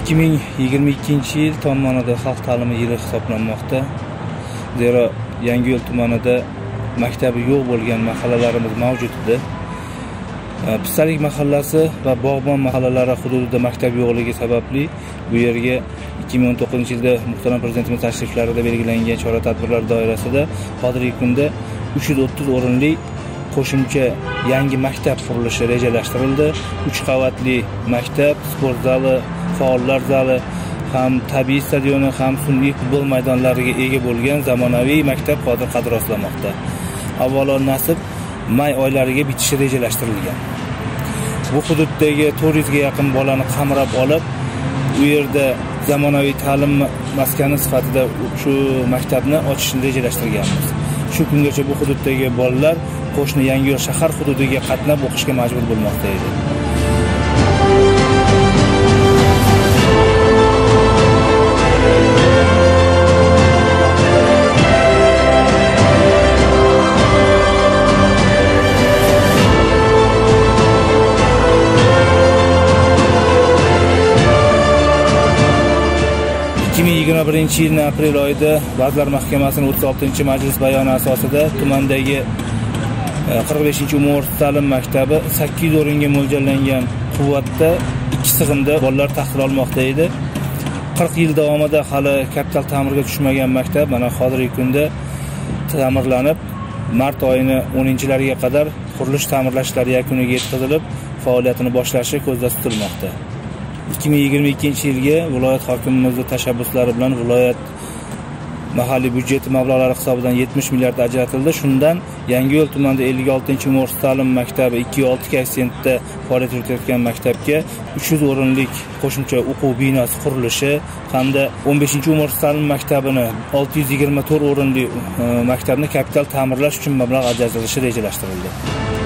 2022 yil tomonidan xalq ta'limi yili hisoblanmoqda. Zero Yangiyo'l tumanida maktabi yo'q bo'lgan mahallalarimiz mavjud edi. Pistalik mahallasi va Bog'bon mahallalari hududida maktab yo'qligi sababli bu yerga 2019-yilda muhtaram prezidentimiz tashriflarida belgilangan chora-tadbirlar doirasida hozirgi kunda 330 o'rinli qo'shimcha yangi maktab qurilishi rejalashtirildi. 3 qavatli maktab, sport zali, faollar zali, ham tabiiy stadioni, ham sun'iy futbol maydonlariga ega bo'lgan zamonaviy maktab hozir qad rostlamoqda. Avvalo nasib may oylariga bitishi rejalashtirilgan. Bu hududdagi 400 ga yaqin bolani qamrab olib, u yerda zamonaviy ta'lim maskani sifatida shu maktabni ochishni rejalashtirganmiz. Shu kungacha bu hududdagi bolalar qo'shni Yangiyo'l shahar hududiga qatnab o'qishga majbur bo'lmoqda edi. Yilning aprel oyida Vazirlar Mahkamasining 36-majlis bayoni asosida tumandagi 45-umumiy ta'lim maktabi 800 o'ringa mo'ljallangan quvvatda 2 sig'imda bolalar tahsil olmoqda edi. 40 yil davomida hali kapital ta'mirga tushmagan maktab mana hozirgi kunda ta'mirlanib, mart oyining 10-lariga qadar qurilish ta'mirlash ishlari yakuniga yetkazilib, faoliyatini boshlashi ko'zda tutilmoqda. 2022-yilga viloyat hokimimizning tashabbuslari bilan viloyat mahalliy byudjeti mablag'lari hisobidan 70 milliard ajratildi. Shundan Yangiyo'l tumanida 56-umumiy ta'lim maktabi 2.6 koeffitsiyentda faoliyat yuritayotgan maktabga 300 o'rinlik qo'shimcha o'quv binosi qurilishi hamda 15-umumiy ta'lim maktabini 624 o'rinli maktabni kapital ta'mirlash uchun mablag' ajratilishi rejalashtirildi.